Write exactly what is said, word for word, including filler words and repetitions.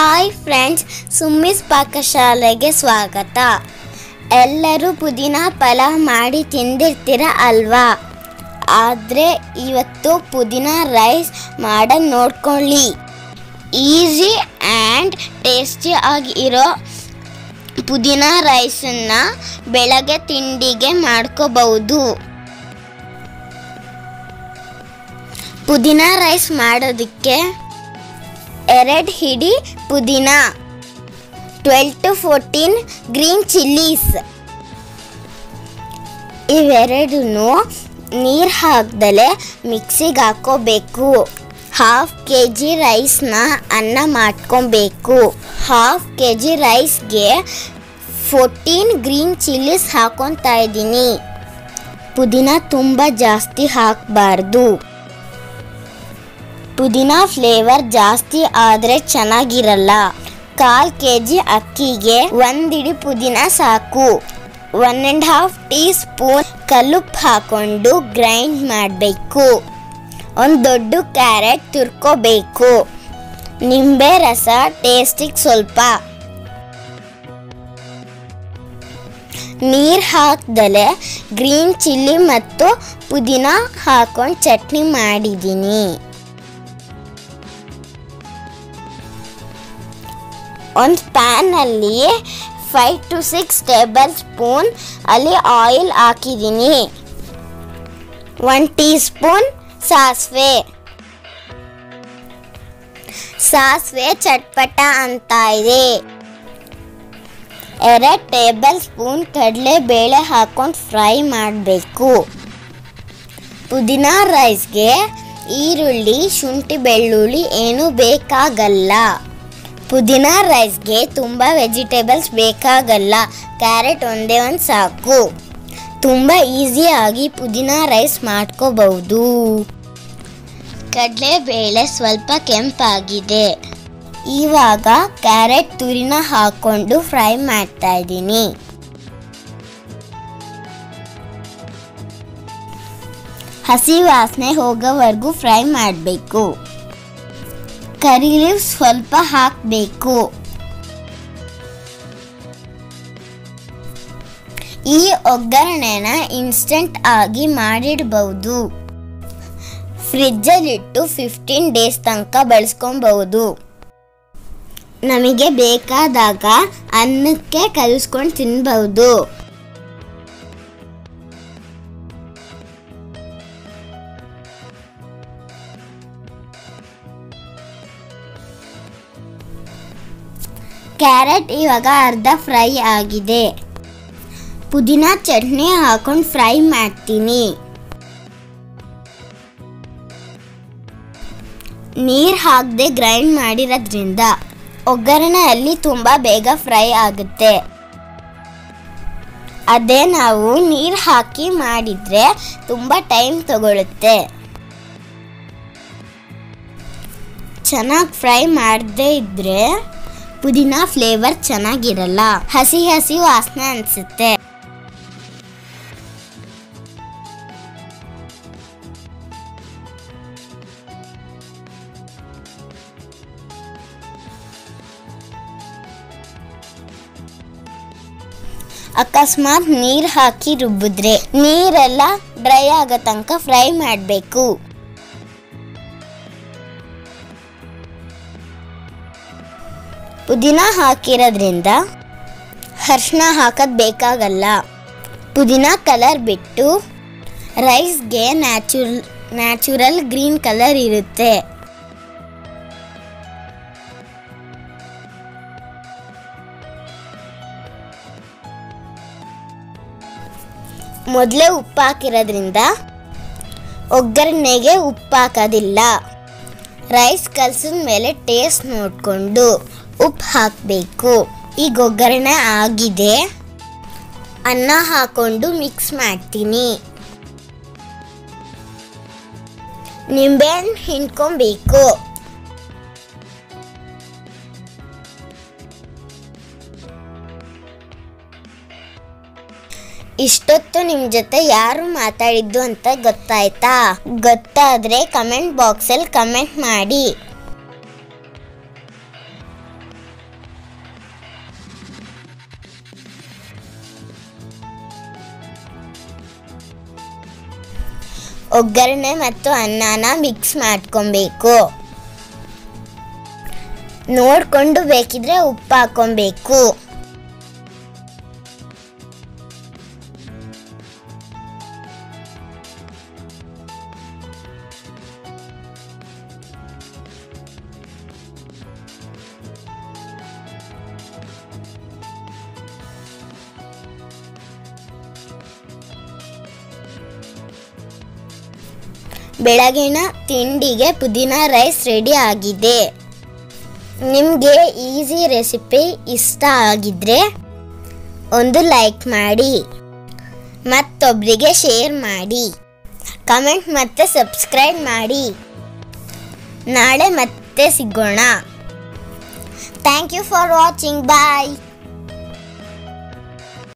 Hi friends, ಸುಮ್ಮಿಸ್ ಪಾಕಶಾಲೆಗೆ ಸ್ವಾಗತ. ಎಲ್ಲರೂ ಪುದೀನ ಪಲಾವ್ ಮಾಡಿ ತಿಂದಿರ್ತೀರ ಅಲ್ವಾ? ಆದರೆ ಇವತ್ತು ಪುದೀನ ರೈಸ್ ಮಾಡೋದು ನೋಡ್ಕೊಳ್ಳಿ. ಈಸಿ ಆ್ಯಂಡ್ ಟೇಸ್ಟಿ ಆಗಿರೋ ಪುದೀನ ರೈಸನ್ನು ಬೆಳಗ್ಗೆ ತಿಂಡಿಗೆ ಮಾಡ್ಕೋಬಹುದು. ಪುದೀನ ರೈಸ್ ಮಾಡೋದಕ್ಕೆ ಎರಡು ಹಿಡಿ ಪುದೀನ, twelve to fourteen green chillies, ಇವೆರಡೂ ನೀರು ಹಾಕ್ದಲೆ ಮಿಕ್ಸಿಗೆ ಹಾಕೋಬೇಕು. ಹಾಫ್ ಕೆ ಜಿ ರೈಸ್ನ ಅನ್ನ ಮಾಡ್ಕೊಬೇಕು. ಹಾಫ್ ಕೆ ಜಿ ರೈಸ್ಗೆ ಫೋರ್ಟೀನ್ ಗ್ರೀನ್ ಚಿಲ್ಲೀಸ್ ಹಾಕೊತಾ ಇದ್ದೀನಿ. ಪುದೀನ ತುಂಬ ಜಾಸ್ತಿ ಹಾಕಬಾರ್ದು. ಪುದೀನ ಫ್ಲೇವರ್ ಜಾಸ್ತಿ ಆದರೆ ಚೆನ್ನಾಗಿರಲ್ಲ. ಕಾಲು ಕೆ ಜಿ ಅಕ್ಕಿಗೆ ಒಂದಿಡಿ ಪುದೀನ ಸಾಕು. One and half teaspoon ಕಲ್ಲುಪ್ಪು ಹಾಕ್ಕೊಂಡು ಗ್ರೈಂಡ್ ಮಾಡಬೇಕು. ಒಂದು ದೊಡ್ಡ ಕ್ಯಾರೆಟ್ ತುರ್ಕೋಬೇಕು. ನಿಂಬೆ ರಸ ಟೇಸ್ಟಿಗೆ ಸ್ವಲ್ಪ. ನೀರು ಹಾಕ್ದಲೆ ಗ್ರೀನ್ ಚಿಲ್ಲಿ ಮತ್ತು ಪುದೀನ ಹಾಕೊಂಡು ಚಟ್ನಿ ಮಾಡಿದ್ದೀನಿ. ಒಂದು ಪ್ಯಾನಲ್ಲಿ five to six tablespoon ಅಲ್ಲಿ ಆಯಿಲ್ ಹಾಕಿದ್ದೀನಿ. ಒನ್ ಟೀ ಸ್ಪೂನ್ ಸಾಸಿವೆ. ಸಾಸಿವೆ ಚಟ್ಪಟ ಅಂತ ಇದೆ. ಎರಡು ಟೇಬಲ್ ಸ್ಪೂನ್ ಕಡಲೆಬೇಳೆ ಹಾಕೊಂಡು ಫ್ರೈ ಮಾಡಬೇಕು. ಪುದೀನ ರೈಸ್ಗೆ ಈರುಳ್ಳಿ, ಶುಂಠಿ, ಬೆಳ್ಳುಳ್ಳಿ ಏನೂ ಬೇಕಾಗಲ್ಲ. ಪುದೀನ ರೈಸ್ಗೆ ತುಂಬ ವೆಜಿಟೇಬಲ್ಸ್ ಬೇಕಾಗಲ್ಲ. ಕ್ಯಾರೆಟ್ ಒಂದೇ ಒಂದು ಸಾಕು. ತುಂಬ ಈಸಿಯಾಗಿ ಪುದೀನ ರೈಸ್ ಮಾಡ್ಕೋಬಹುದು. ಕಡಲೆಬೇಳೆ ಸ್ವಲ್ಪ ಕೆಂಪಾಗಿದೆ. ಇವಾಗ ಕ್ಯಾರೆಟ್ ತುರಿನ ಹಾಕ್ಕೊಂಡು ಫ್ರೈ ಮಾಡ್ತಾ ಇದ್ದೀನಿ. ಹಸಿ ವಾಸನೆ ಹೋಗೋವರೆಗೂ ಫ್ರೈ ಮಾಡಬೇಕು. ಕರಿ ಲೀವ್ಸ್ ಸ್ವಲ್ಪ ಹಾಕಬೇಕು. ಈ ಒಗ್ಗರಣೆನ ಇನ್ಸ್ಟೆಂಟ್ ಆಗಿ ಮಾಡಿಡಬಹುದು. ಫ್ರಿಜ್ಜಲ್ಲಿಟ್ಟು ಫಿಫ್ಟೀನ್ ಡೇಸ್ ತನಕ ಬಳಸ್ಕೊಬಹುದು. ನಮಗೆ ಬೇಕಾದಾಗ ಅನ್ನಕ್ಕೆ ಕಲಿಸ್ಕೊಂಡು ತಿನ್ಬಹುದು. ಕ್ಯಾರೆಟ್ ಇವಾಗ ಅರ್ಧ ಫ್ರೈ ಆಗಿದೆ. ಪುದೀನ ಚಟ್ನಿ ಹಾಕೊಂಡು ಫ್ರೈ ಮಾಡ್ತೀನಿ. ನೀರು ಹಾಕದೆ ಗ್ರೈಂಡ್ ಮಾಡಿರೋದ್ರಿಂದ ಒಗ್ಗರಣೆಯಲ್ಲಿ ತುಂಬ ಬೇಗ ಫ್ರೈ ಆಗುತ್ತೆ. ಅದೇ ನಾವು ನೀರು ಹಾಕಿ ಮಾಡಿದರೆ ತುಂಬ ಟೈಮ್ ತಗೊಳುತ್ತೆ. ಚೆನ್ನಾಗಿ ಫ್ರೈ ಮಾಡದೇ ಇದ್ದರೆ ಪುದೀನ ಫ್ಲೇವರ್ ಚೆನ್ನಾಗಿರಲ್ಲ. ಹಸಿ ಹಸಿ ವಾಸನೆ ಅನಿಸುತ್ತೆ. ಅಕಸ್ಮಾತ್ ನೀರು ಹಾಕಿ ರುಬ್ಬಿದ್ರೆ ನೀರೆಲ್ಲ ಡ್ರೈ ಆಗೋ ತನಕ ಫ್ರೈ ಮಾಡಬೇಕು. ಪುದೀನ ಹಾಕಿರೋದ್ರಿಂದ ಅರಿಶಿನ ಹಾಕೋದು ಬೇಕಾಗಲ್ಲ. ಪುದೀನ ಕಲರ್ ಬಿಟ್ಟು ರೈಸ್ಗೆ ನ್ಯಾಚುರಲ್ ನ್ಯಾಚುರಲ್ ಗ್ರೀನ್ ಕಲರ್ ಇರುತ್ತೆ. ಮೊದಲೇ ಉಪ್ಪು ಹಾಕಿರೋದ್ರಿಂದ ಒಗ್ಗರಣೆಗೆ ಉಪ್ಪು ಹಾಕೋದಿಲ್ಲ. ರೈಸ್ ಕಲಸಿದ ಮೇಲೆ ಟೇಸ್ಟ್ ನೋಡಿಕೊಂಡು ಉಪ್ಪು ಹಾಕಬೇಕು. ಈಗ ಒಗ್ಗರಣೆ ಆಗಿದೆ. ಅನ್ನ ಹಾಕೊಂಡು ಮಿಕ್ಸ್ ಮಾಡ್ತೀನಿ. ನಿಂಬೆಹಣ್ಣು ಹಿಂಡ್ಕೊಬೇಕು. ಇಷ್ಟೊತ್ತು ನಿಮ್ಮ ಜೊತೆ ಯಾರು ಮಾತಾಡಿದ್ದು ಅಂತ ಗೊತ್ತಾಯ್ತಾ? ಗೊತ್ತಾದರೆ ಕಮೆಂಟ್ ಬಾಕ್ಸಲ್ಲಿ ಕಮೆಂಟ್ ಮಾಡಿ. ಒಗ್ಗರಣೆ ಮತ್ತು ಅನ್ನನ ಮಿಕ್ಸ್ ಮಾಡ್ಕೊಬೇಕು. ನೋಡಿಕೊಂಡು ಬೇಕಿದ್ರೆ ಉಪ್ಪು ಹಾಕೊಬೇಕು. ಬೆಳಗಿನ ತಿಂಡಿಗೆ ಪುದೀನ ರೈಸ್ ರೆಡಿ ಆಗಿದೆ. ನಿಮಗೆ ಈಸಿ ರೆಸಿಪಿ ಇಷ್ಟ ಆಗಿದ್ರೆ ಒಂದು ಲೈಕ್ ಮಾಡಿ, ಮತ್ತೊಬ್ಬರಿಗೆ ಶೇರ್ ಮಾಡಿ, ಕಮೆಂಟ್ ಮತ್ತು ಸಬ್ಸ್ಕ್ರೈಬ್ ಮಾಡಿ. ನಾಳೆ ಮತ್ತೆ ಸಿಗೋಣ. Thank you for watching. Bye.